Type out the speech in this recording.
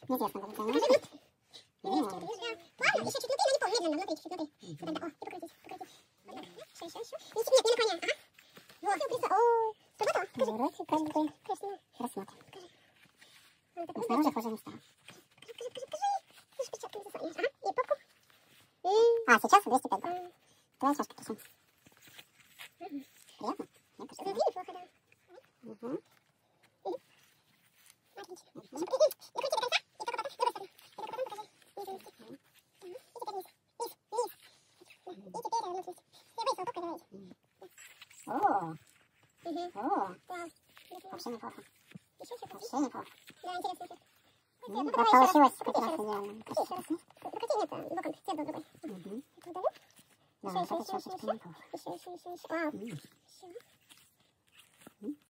Неизвестно будет, Покажи конечно. вид. Немецкий, это видишь, да. Плавно, еще чуть внутри, но не полно, медленно, внутри, чуть внутри. Вот это, о, и покрутись, покрутись. Вот так, еще. Нет, не наклоняй, ага. Вот, о, сработало? Покажи. Вроде как бы Конечно. рассмотрим. Покажи. Вот так, Но вот снаружи так. хуже не стало. Покажи. Слушай, перчатку не засунешь. Ага, и попку. А, сейчас 205 баллов. Твоя чашка причем. Приятно? Мне кажется, Внутри неплохо, да. Угу. Отлично. И крути до конца, и только потом, с другой стороны. И только потом покажи. Низ вниз. И теперь вниз. Вниз. И теперь вниз. Я боюсь, вот только давай. О, Вау. вообще неплохо. Еще чуть-чуть. Вообще неплохо. Да, интересно. Крути. Ну, Ну, да, давай еще раз. получилось Крути как еще раз раз. идеально. Крути еще раз. Крути, нет, боком, цвет был другой. Угу. Удалю. Да, Еще. вот эта чашечка неплохо. Еще. Вау. Еще.